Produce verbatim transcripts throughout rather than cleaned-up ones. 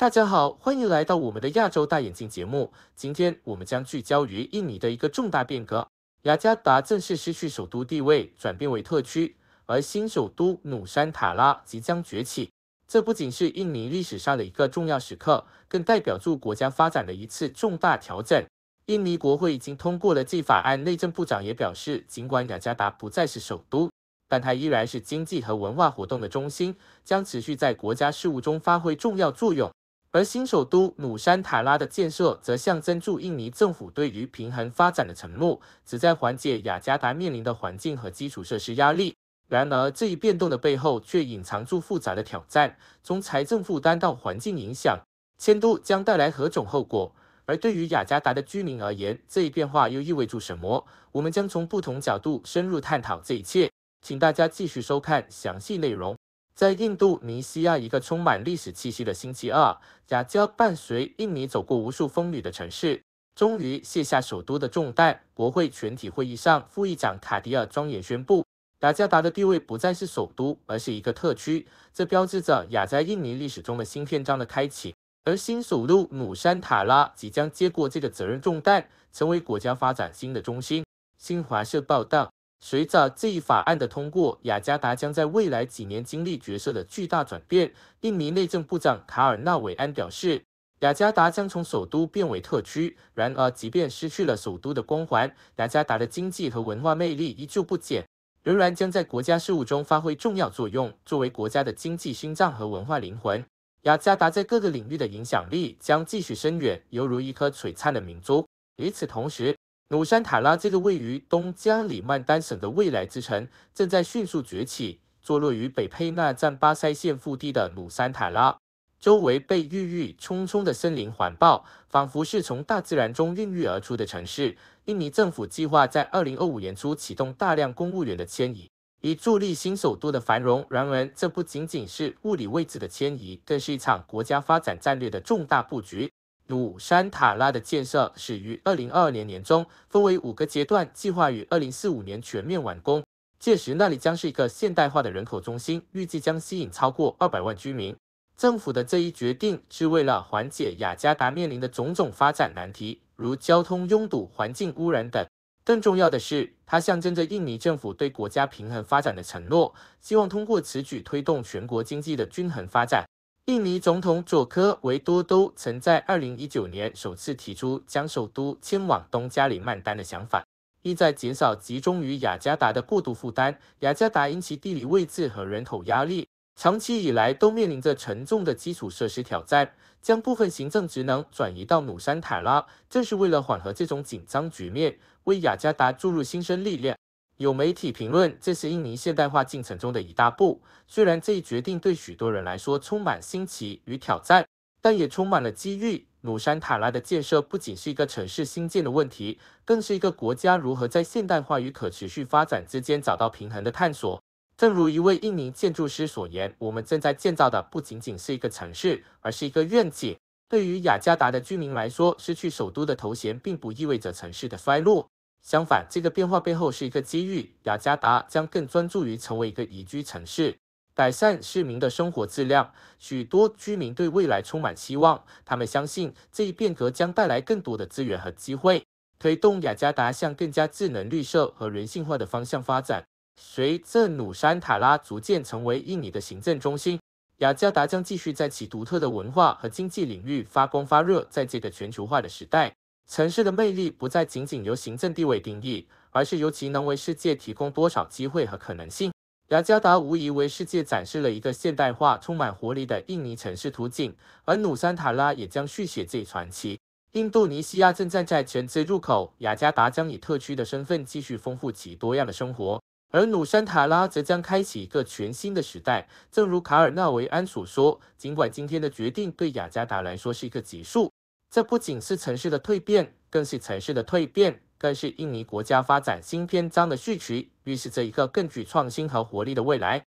大家好，欢迎来到我们的亚洲大眼镜节目。今天我们将聚焦于印尼的一个重大变革，雅加达正式失去首都地位，转变为特区，而新首都努山塔拉即将崛起。这不仅是印尼历史上的一个重要时刻，更代表住国家发展的一次重大调整。印尼国会已经通过了这法案，内政部长也表示，尽管雅加达不再是首都，但它依然是经济和文化活动的中心，将持续在国家事务中发挥重要作用。而新首都努山塔拉的建设，则象征住印尼政府对于平衡发展的承诺，旨在缓解雅加达面临的环境和基础设施压力。然而，这一变动的背后却隐藏住复杂的挑战，从财政负担到环境影响，迁都将带来何种后果？而对于雅加达的居民而言，这一变化又意味着什么？我们将从不同角度深入探讨这一切，请大家继续收看详细内容。在印度尼西亚一个充满历史气息的星期二，雅加伴随印尼走过无数风雨的城市，终于卸下首都的重担。国会全体会议上，副议长卡迪尔庄严宣布，雅加达的地位不再是首都，而是一个特区。这标志着雅在印尼历史中的新篇章的开启。而新首都努山塔拉即将接过这个责任重担，成为国家发展新的中心。新华社报道，随着这一法案的通过，雅加达将在未来几年经历角色的巨大转变。印尼内政部长卡尔纳韦安表示，雅加达将从首都变为特区。然而，即便失去了首都的光环，雅加达的经济和文化魅力依旧不减，仍然将在国家事务中发挥重要作用，作为国家的经济心脏和文化灵魂。雅加达在各个领域的影响力将继续深远，犹如一颗璀璨的明珠。与此同时，努山塔拉这个位于东加里曼丹省的未来之城，正在迅速崛起。坐落于北佩纳赞巴塞县腹地的努山塔拉，周围被郁郁葱葱的森林环抱，仿佛是从大自然中孕育而出的城市。印尼政府计划在二零二五年初启动大量公务员的迁移，以助力新首都的繁荣。然而，这不仅仅是物理位置的迁移，更是一场国家发展战略的重大布局。努山塔拉的建设始于二零二二年年中，分为五个阶段，计划于二零四五年全面完工。届时，那里将是一个现代化的人口中心，预计将吸引超过二百万居民。政府的这一决定是为了缓解雅加达面临的种种发展难题，如交通拥堵、环境污染等。更重要的是，它象征着印尼政府对国家平衡发展的承诺，希望通过此举推动全国经济的均衡发展。印尼总统佐科维多多曾在二零一九年首次提出将首都迁往东加里曼丹的想法，意在减少集中于雅加达的过度负担。雅加达因其地理位置和人口压力，长期以来都面临着沉重的基础设施挑战，将部分行政职能转移到努山塔拉，正是为了缓和这种紧张局面，为雅加达注入新生力量。有媒体评论，这是印尼现代化进程中的一大步。虽然这一决定对许多人来说充满新奇与挑战，但也充满了机遇。努山塔拉的建设不仅是一个城市新建的问题，更是一个国家如何在现代化与可持续发展之间找到平衡的探索。正如一位印尼建筑师所言，我们正在建造的不仅仅是一个城市，而是一个愿景。对于雅加达的居民来说，失去首都的头衔并不意味着城市的衰落。相反，这个变化背后是一个机遇。雅加达将更专注于成为一个宜居城市，改善市民的生活质量。许多居民对未来充满希望，他们相信这一变革将带来更多的资源和机会，推动雅加达向更加智能、绿色和人性化的方向发展。随着努山塔拉逐渐成为印尼的行政中心，雅加达将继续在其独特的文化和经济领域发光发热。在这个全球化的时代，城市的魅力不再仅仅由行政地位定义，而是由其能为世界提供多少机会和可能性。雅加达无疑为世界展示了一个现代化、充满活力的印尼城市图景，而努山塔拉也将续写这一传奇。印度尼西亚正站在全之入口，雅加达将以特区的身份继续丰富其多样的生活，而努山塔拉则将开启一个全新的时代。正如卡尔纳维安所说，尽管今天的决定对雅加达来说是一个结束，这不仅是城市的蜕变，更是城市的蜕变，更是印尼国家发展新篇章的序曲，预示着一个更具创新和活力的未来。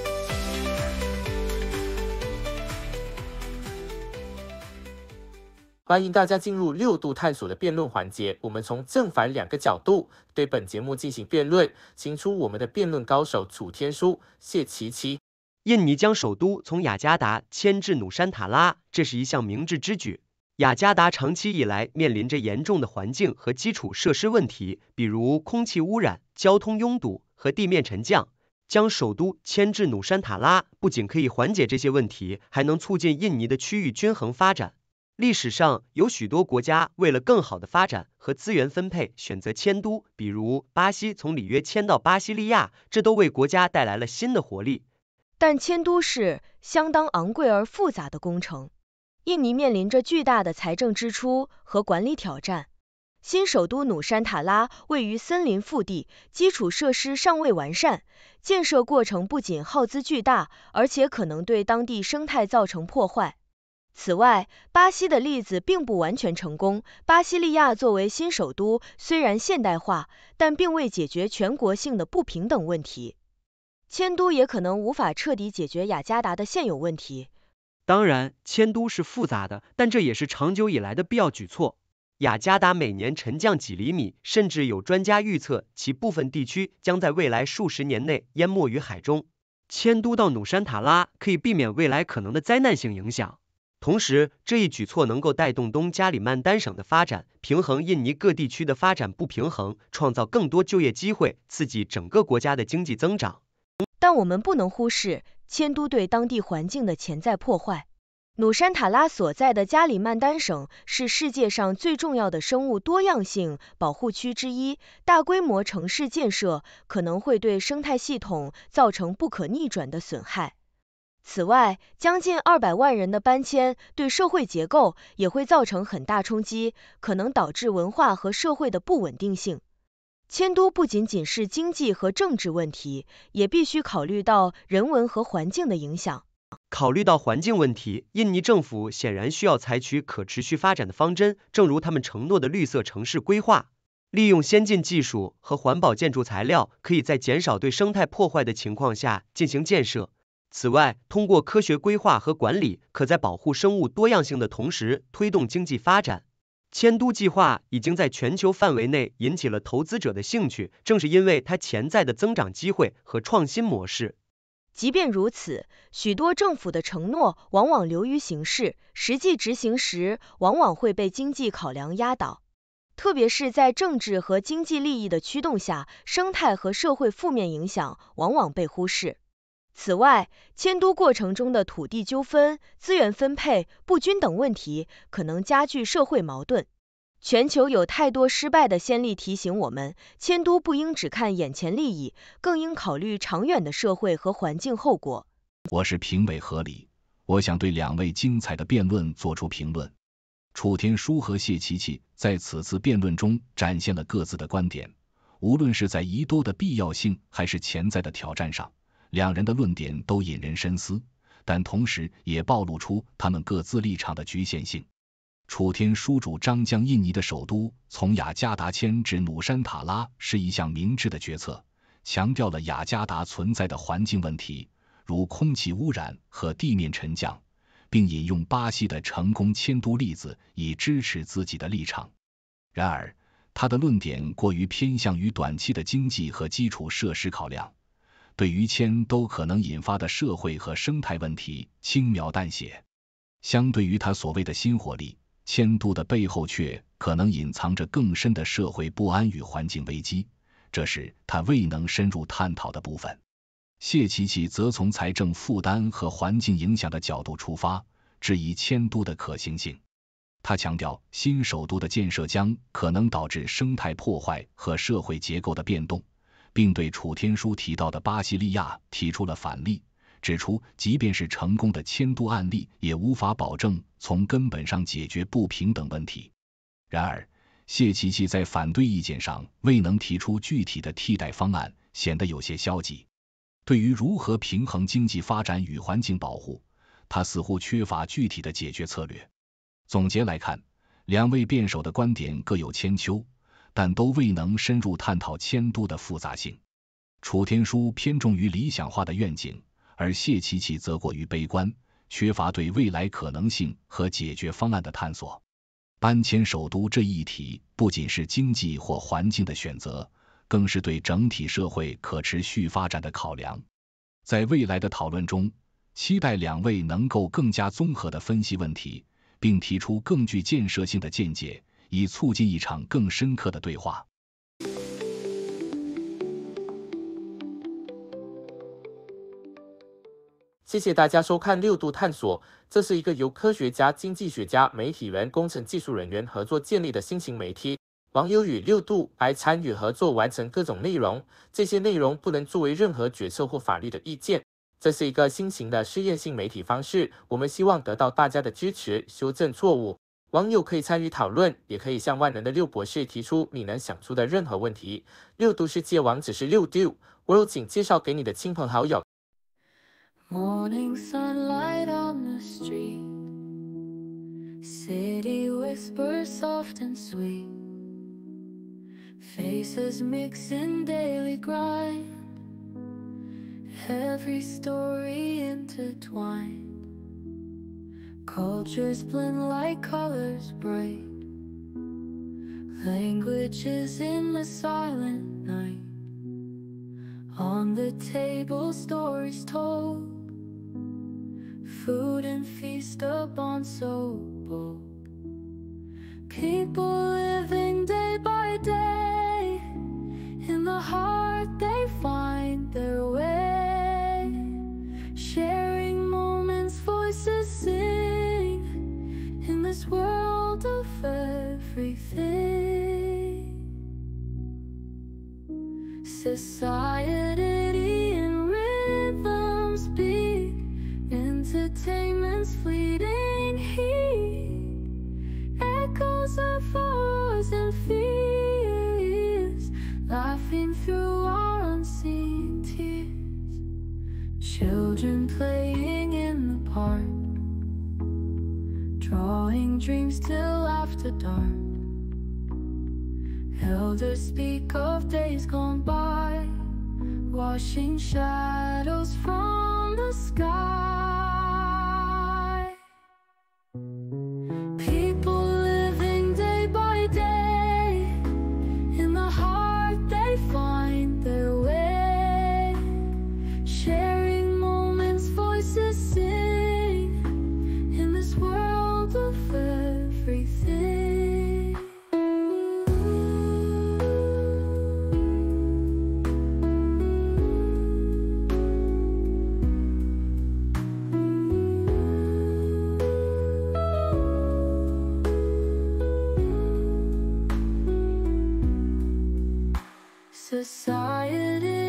欢迎大家进入六度探索的辩论环节，我们从正反两个角度对本节目进行辩论，请出我们的辩论高手楚天舒、谢琪琪。 印尼将首都从雅加达迁至努山塔拉，这是一项明智之举。雅加达长期以来面临着严重的环境和基础设施问题，比如空气污染、交通拥堵和地面沉降。将首都迁至努山塔拉，不仅可以缓解这些问题，还能促进印尼的区域均衡发展。历史上有许多国家为了更好的发展和资源分配，选择迁都，比如巴西从里约迁到巴西利亚，这都为国家带来了新的活力。 但迁都是相当昂贵而复杂的工程，印尼面临着巨大的财政支出和管理挑战。新首都努山塔拉位于森林腹地，基础设施尚未完善，建设过程不仅耗资巨大，而且可能对当地生态造成破坏。此外，巴西的例子并不完全成功。巴西利亚作为新首都，虽然现代化，但并未解决全国性的不平等问题。迁都也可能无法彻底解决雅加达的现有问题。 当然，迁都是复杂的，但这也是长久以来的必要举措。雅加达每年沉降几厘米，甚至有专家预测其部分地区将在未来数十年内淹没于海中。迁都到努山塔拉可以避免未来可能的灾难性影响。同时，这一举措能够带动东加里曼丹省的发展，平衡印尼各地区的发展不平衡，创造更多就业机会，刺激整个国家的经济增长。 但我们不能忽视迁都对当地环境的潜在破坏。努山塔拉所在的加里曼丹省是世界上最重要的生物多样性保护区之一，大规模城市建设可能会对生态系统造成不可逆转的损害。此外，将近二百万人的搬迁对社会结构也会造成很大冲击，可能导致文化和社会的不稳定性。迁都不仅仅是经济和政治问题，也必须考虑到人文和环境的影响。 考虑到环境问题，印尼政府显然需要采取可持续发展的方针，正如他们承诺的绿色城市规划。利用先进技术和环保建筑材料，可以在减少对生态破坏的情况下进行建设。此外，通过科学规划和管理，可在保护生物多样性的同时推动经济发展。迁都计划已经在全球范围内引起了投资者的兴趣，正是因为它潜在的增长机会和创新模式。 即便如此，许多政府的承诺往往流于形式，实际执行时往往会被经济考量压倒。特别是在政治和经济利益的驱动下，生态和社会负面影响往往被忽视。此外，迁都过程中的土地纠纷、资源分配不均等问题可能加剧社会矛盾。全球有太多失败的先例提醒我们，迁都不应只看眼前利益，更应考虑长远的社会和环境后果。 我是评委合理，我想对两位精彩的辩论做出评论。楚天舒和谢琪琪在此次辩论中展现了各自的观点，无论是在宜多的必要性还是潜在的挑战上，两人的论点都引人深思，但同时也暴露出他们各自立场的局限性。楚天舒主张将印尼的首都从雅加达迁至努山塔拉是一项明智的决策，强调了雅加达存在的环境问题，如空气污染和地面沉降，并引用巴西的成功迁都例子以支持自己的立场。然而，他的论点过于偏向于短期的经济和基础设施考量，对于迁都可能引发的社会和生态问题轻描淡写。相对于他所谓的新活力，迁都的背后却可能隐藏着更深的社会不安与环境危机，这是他未能深入探讨的部分。谢琪琪则从财政负担和环境影响的角度出发，质疑迁都的可行性。他强调，新首都的建设将可能导致生态破坏和社会结构的变动，并对楚天舒提到的巴西利亚提出了反例，指出即便是成功的迁都案例，也无法保证从根本上解决不平等问题。然而，谢琪琪在反对意见上未能提出具体的替代方案，显得有些消极。对于如何平衡经济发展与环境保护，他似乎缺乏具体的解决策略。总结来看，两位辩手的观点各有千秋，但都未能深入探讨迁都的复杂性。楚天舒偏重于理想化的愿景，而谢琪琪则过于悲观，缺乏对未来可能性和解决方案的探索。搬迁首都这一议题不仅是经济或环境的选择，更是对整体社会可持续发展的考量。在未来的讨论中， 期待两位能够更加综合地分析问题，并提出更具建设性的见解，以促进一场更深刻的对话。 谢谢大家收看六度探索，这是一个由科学家、经济学家、媒体人、工程技术人员合作建立的新型媒体。网友与六度来参与合作，完成各种内容。这些内容不能作为任何决策或法律的意见。这是一个新型的试验性媒体方式，我们希望得到大家的支持，修正错误。网友可以参与讨论，也可以向万能的六博士提出你能想出的任何问题。六度世界网址是六 do world， 请介绍给你的亲朋好友。 Morning sunlight on the street, city whispers soft and sweet, faces mix in daily grind, every story intertwined, cultures blend like colors bright, languages in the silent night, on the table stories told, food and feast upon so bold, people living day by day, in the heart they find their way, sharing moments, voices sing, in this world of everything. Society and rhythms beat, entertainment's fleeting heat, echoes of ours and fears, laughing through our unseen tears, children playing in the park, drawing dreams till after dark, elders speak of days gone by, washing shadows from the sky. People living day by day, in the heart they find their way, sharing moments, voices sing, in this world of everything. Society